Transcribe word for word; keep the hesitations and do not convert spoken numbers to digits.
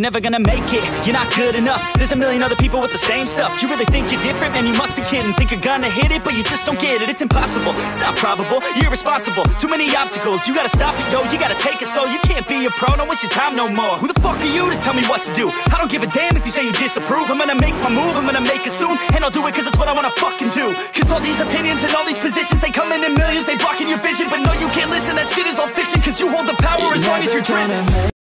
you're never gonna make it. You're not good enough, there's a million other people with the same stuff. You really think you're different? Man, you must be kidding. Think you're gonna hit it, but you just don't get it. It's impossible, it's not probable, you're irresponsible. Too many obstacles, you gotta stop it, yo. You gotta take it slow, you can't be a pro, don't waste your time no more. Who the fuck are you to tell me what to do? I don't give a damn if you say you disapprove. I'm gonna make my move, I'm gonna make it soon, and I'll do it cause it's what I wanna fucking do. Cause all these opinions and all these positions, they come in in millions, they blocking your vision. But no, you can't listen, that shit is all fiction. Cause you hold the power as long as you're dreaming.